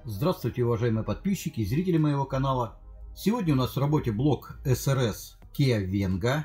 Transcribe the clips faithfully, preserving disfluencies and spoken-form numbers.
Здравствуйте, уважаемые подписчики и зрители моего канала. Сегодня у нас в работе блок эс эр эс Kia Venga.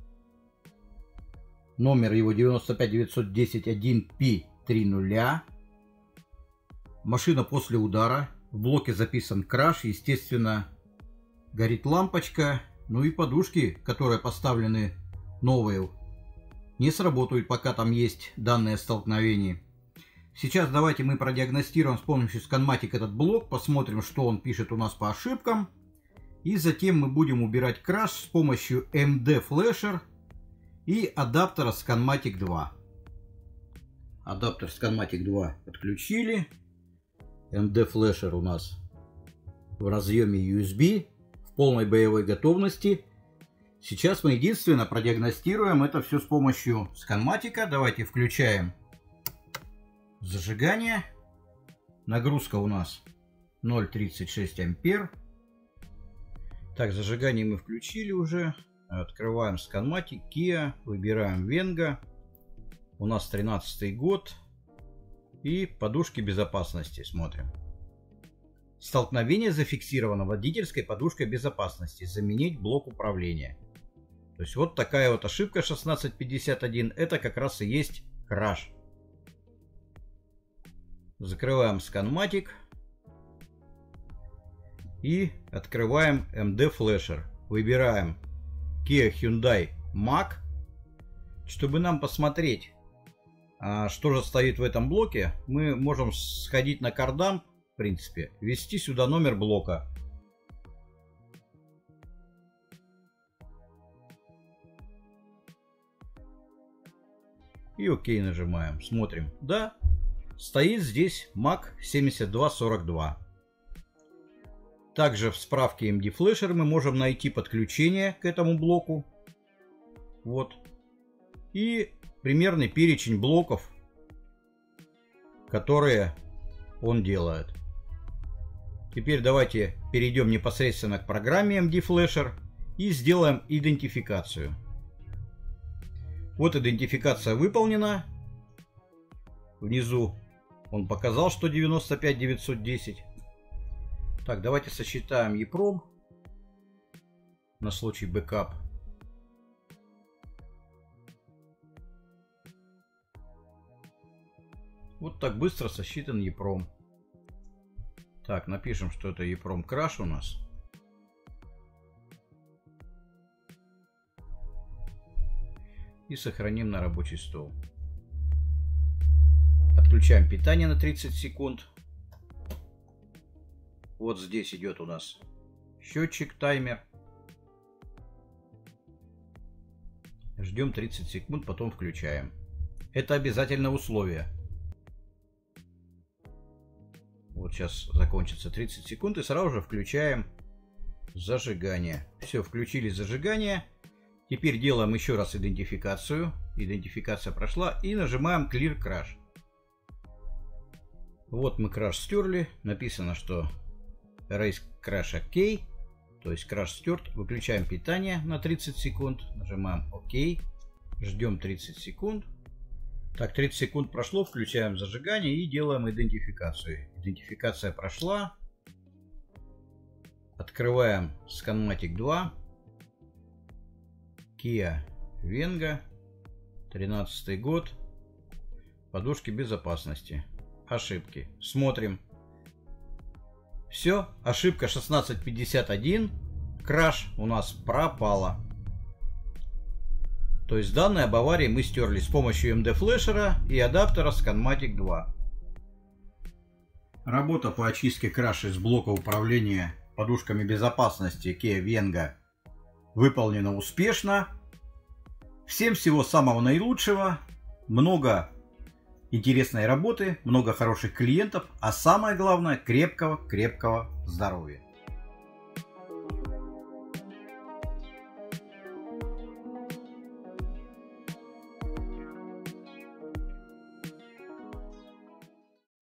Номер его девяносто пять девятьсот десять один пи тридцать. Машина после удара. В блоке записан краш. Естественно, горит лампочка. Ну и подушки, которые поставлены новые, не сработают, пока там есть данное столкновение. Сейчас давайте мы продиагностируем с помощью Scanmatic этот блок, посмотрим, что он пишет у нас по ошибкам. И затем мы будем убирать краш с помощью эм ди Flasher и адаптера Scanmatic два. Адаптер Scanmatic два подключили. эм ди Flasher у нас в разъеме ю эс би, в полной боевой готовности. Сейчас мы единственно продиагностируем это все с помощью Scanmatic. Давайте включаем зажигание. Нагрузка у нас ноль целых тридцать шесть сотых ампер. Так, зажигание мы включили уже. Открываем Scanmatic, Kia, выбираем Venga. У нас тринадцатый год. И подушки безопасности смотрим. Столкновение зафиксировано водительской подушкой безопасности. Заменить блок управления. То есть вот такая вот ошибка шестнадцать пятьдесят один. Это как раз и есть краш. Закрываем Scanmatic и открываем эм ди Flasher. Выбираем Kia Hyundai Mac, чтобы нам посмотреть, что же стоит в этом блоке. Мы можем сходить на CarDump, в принципе, ввести сюда номер блока. И ОК нажимаем, смотрим. Да, стоит здесь Mac семьдесят два сорок два. Также в справке эм ди Flasher мы можем найти подключение к этому блоку. Вот. И примерный перечень блоков, которые он делает. Теперь давайте перейдем непосредственно к программе эм ди Flasher и сделаем идентификацию. Вот идентификация выполнена. Внизу он показал, что девяносто пять девятьсот десять. Так, давайте сосчитаем и пром на случай бэкап. Вот так быстро сосчитан и пром. Так, напишем, что это и пром краш у нас. И сохраним на рабочий стол. Отключаем питание на тридцать секунд. Вот здесь идет у нас счетчик, таймер. Ждем тридцать секунд, потом включаем. Это обязательное условие. Вот сейчас закончится тридцать секунд и сразу же включаем зажигание. Все, включили зажигание. Теперь делаем еще раз идентификацию. Идентификация прошла и нажимаем Clear Crash. Вот мы краш стерли. Написано, что Erase Crash OK. То есть краш стерт. Выключаем питание на тридцать секунд. Нажимаем ОК. Ждем тридцать секунд. Так, тридцать секунд прошло. Включаем зажигание и делаем идентификацию. Идентификация прошла. Открываем Scanmatic два. Kia Venga. тринадцатый год. Подушки безопасности. Ошибки. Смотрим. Все. Ошибка шестнадцать пятьдесят один. Краш у нас пропала. То есть данные об аварии мы стерли с помощью эм ди Flasher и адаптера Scanmatic два. Работа по очистке краша из блока управления подушками безопасности Kia Venga выполнена успешно. Всем всего самого наилучшего. Много интересной работы, много хороших клиентов, а самое главное, крепкого-крепкого здоровья.